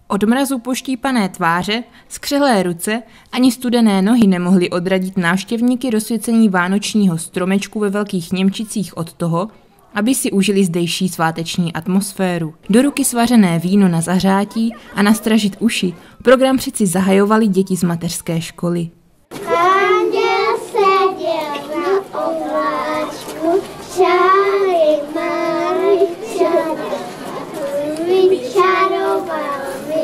Od mrazu poštípané tváře, skřehlé ruce ani studené nohy nemohly odradit návštěvníky rozsvěcení vánočního stromečku ve Velkých Němčicích od toho, aby si užili zdejší sváteční atmosféru. Do ruky svařené víno na zahřátí a nastražit uši program přeci zahajovali děti z mateřské školy. Anděl seděl na obláčku, čáry máry vyčaroval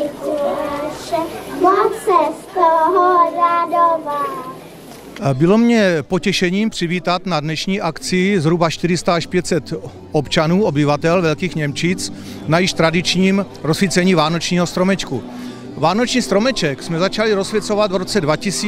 Mikuláše, moc se z toho radoval. Bylo mě potěšením přivítat na dnešní akci zhruba 400 až 500 občanů, obyvatel Velkých Němčic na již tradičním rozsvícení vánočního stromečku. Vánoční stromeček jsme začali rozsvěcovat v roce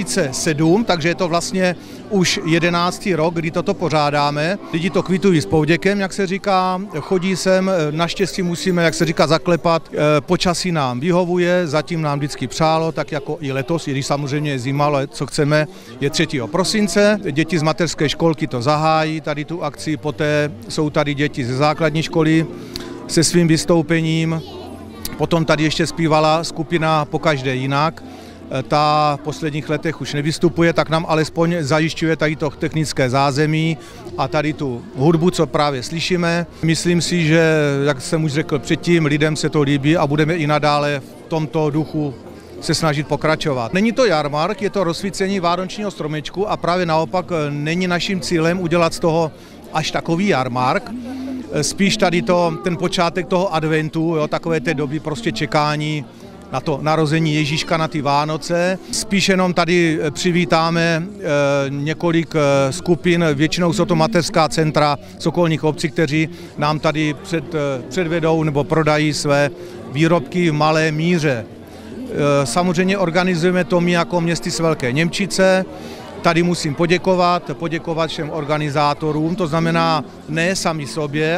2007, takže je to vlastně už 11. rok, kdy toto pořádáme. Lidi to kvitují s povděkem, jak se říká, chodí sem, naštěstí musíme, jak se říká, zaklepat. Počasí nám vyhovuje, zatím nám vždycky přálo, tak jako i letos, i když samozřejmě je zima, ale co chceme, je 3. prosince. Děti z mateřské školky to zahájí, tady tu akci, poté jsou tady děti ze základní školy se svým vystoupením. Potom tady ještě zpívala skupina Pokaždé jinak. Ta v posledních letech už nevystupuje, tak nám alespoň zajišťuje tady to technické zázemí a tady tu hudbu, co právě slyšíme. Myslím si, že, jak jsem už řekl předtím, lidem se to líbí a budeme i nadále v tomto duchu se snažit pokračovat. Není to jarmark, je to rozsvícení vánočního stromečku a právě naopak není naším cílem udělat z toho až takový jarmark. Spíš tady ten počátek toho adventu, jo, takové té doby prostě čekání na to narození Ježíška na ty Vánoce. Spíš jenom tady přivítáme několik skupin, většinou jsou to mateřská centra z okolních obcí, kteří nám tady předvedou nebo prodají své výrobky v malé míře. Samozřejmě organizujeme to my jako městy z Velké Němčice. Tady musím poděkovat všem organizátorům, to znamená ne sami sobě,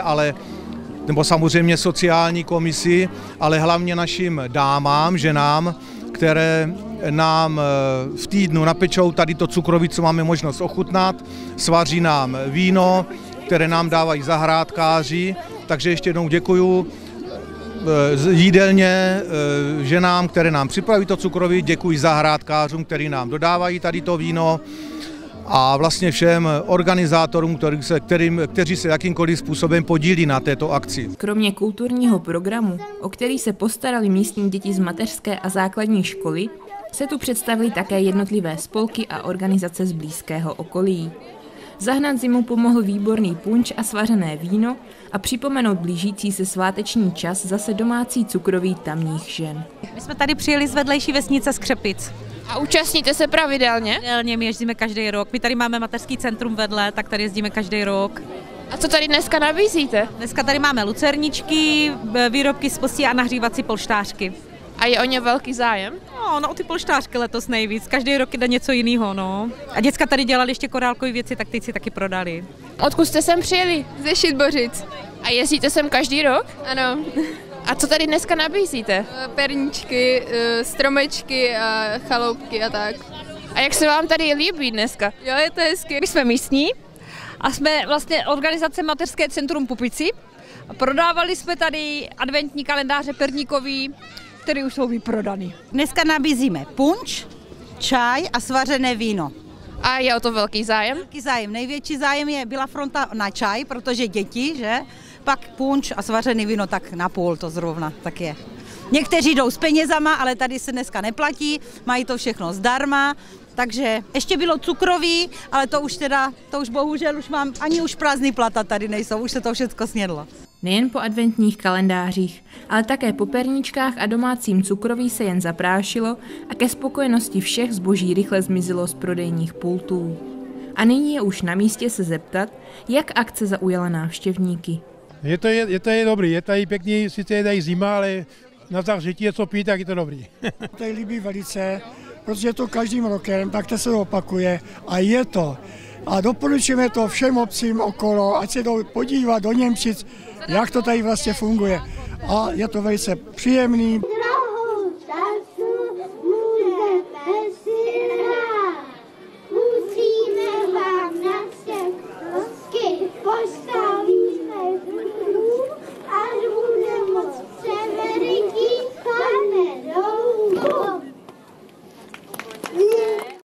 nebo samozřejmě sociální komisi, ale hlavně našim dámám, ženám, které nám v týdnu napečou tady to cukroví, co máme možnost ochutnat, svaří nám víno, které nám dávají zahrádkáři, takže ještě jednou děkuju jídelně ženám, které nám připraví to cukroví, děkuji zahrádkářům, kteří nám dodávají tady to víno a vlastně všem organizátorům, kteří se jakýmkoliv způsobem podílí na této akci. Kromě kulturního programu, o který se postarali místní děti z mateřské a základní školy, se tu představily také jednotlivé spolky a organizace z blízkého okolí. Zahnat zimu pomohl výborný punč a svařené víno a připomenout blížící se sváteční čas zase domácí cukroví tamních žen. My jsme tady přijeli z vedlejší vesnice Skřepic. A účastníte se pravidelně? Pravidelně, my jezdíme každý rok. My tady máme mateřský centrum vedle, tak tady jezdíme každý rok. A co tady dneska nabízíte? Dneska tady máme lucerničky, výrobky z postí a nahřívací polštářky. A je o ně velký zájem? No, o ty polštářky letos nejvíc. Každý rok jde něco jiného, no. A děcka tady dělali ještě korálkové věci, tak teď si taky prodali. Odkud jste sem přijeli? Ze Šitbořic. A jezdíte sem každý rok? Ano. A co tady dneska nabízíte? Perníčky, stromečky a chaloupky a tak. A jak se vám tady líbí dneska? Jo, je to hezky. My jsme místní a jsme vlastně organizace Mateřské centrum Pupici. Prodávali jsme tady adventní kalendáře perníkový, které už jsou vyprodaný. Dneska nabízíme punč, čaj a svařené víno. A je o to velký zájem? Velký zájem. Největší zájem byla fronta na čaj, protože děti, že? Pak punč a svařený víno tak na půl to zrovna tak je. Někteří jdou s penězama, ale tady se dneska neplatí, mají to všechno zdarma, takže ještě bylo cukroví, ale to už bohužel ani už prázdný plata tady nejsou, už se to všechno snědlo. Nejen po adventních kalendářích, ale také po perníčkách a domácím cukroví se jen zaprášilo a ke spokojenosti všech zboží rychle zmizelo z prodejních pultů. A nyní je už na místě se zeptat, jak akce zaujala návštěvníky. Je to dobrý, je tady pěkný, sice je tady zima, ale na zahřetí je co pít, tak je to dobrý. Tady líbí velice, protože to každým rokem, tak to se opakuje a je to. A doporučujeme to všem obcím okolo, ať se jdou podívat do Němčic, jak to tady vlastně funguje. A je to velice příjemný.